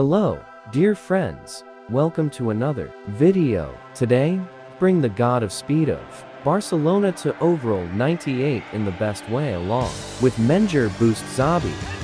Hello, dear friends. Welcome to another video. Today, bring the god of speed of Barcelona to overall 98 in the best way along with Menger Boost Zabi.